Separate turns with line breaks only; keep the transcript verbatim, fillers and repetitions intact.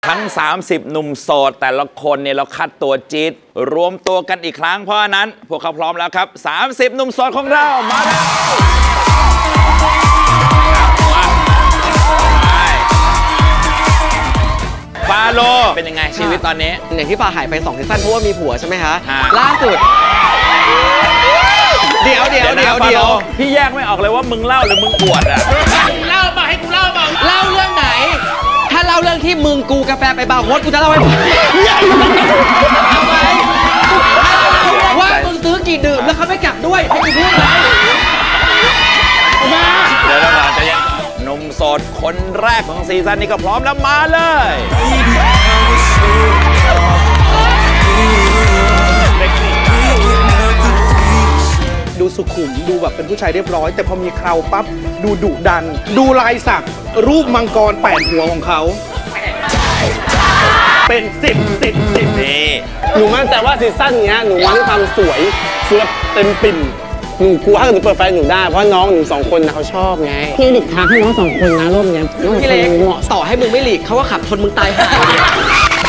ทั้งสามสิบหนุ่มโสดแต่ละคนเนี่ยเราคัดตัวจี๊ดรวมตัวกันอีกครั้งเพราะฉะนั้นพวกเขาพร้อมแล้วครับสามสิบหนุ่มโสดของเรามาแล้วฟาโลเป็นยังไงชีวิตตอนนี้
อย่างที่ฟาหายไปสองซีซั่นเพราะว่ามีผัวใช่ไหมคะล่าสุดเดี๋ยวเดี๋ยวเดี๋ยวเดี๋ยว
พี่แยกไม่ออกเลยว่ามึงเล่าหรือมึงอวดอ่ะ
เล่ามาให้กูเล่ามาเล่าเรื่องไหนถ้าเล่าเรื่องที่มึงกูกาแฟไปบาร์โฮสกูจะเล่าให้ฟังทำไมว่ามึงซื้อกี่ดื่มแล้วเขาไม่กลับด้วยให้กูพูดเลยมา
เดี๋ยวเราจะยังหนุ่มโสดคนแรกของซีซั่นนี้ก็พร้อมแล้วมาเลย
ดูสุขุมดูแบบเป็นผู้ชายเรียบร้อยแต่พอมีเคราปั๊บดูดุดันดูลายสักรูปมังกรแปดหัวของเขาเป็นสิบสิบสิบ
นี่
หนูมั่นใจว่าซีซั่นนี้หนูมาด้วยความสวยเฟื่อเต็มปิ่นหนูกลัวถ้าหนูเปิดไฟหนูได้เพราะน้องหนูสองคนนะเขาชอบไง
พี่หลีกทางให้น้องสองคนนะร่วมเนี้ย
พี่เล็กต่อให้มึงไม่หลีกเขาก็ขับชนมึงตายห่า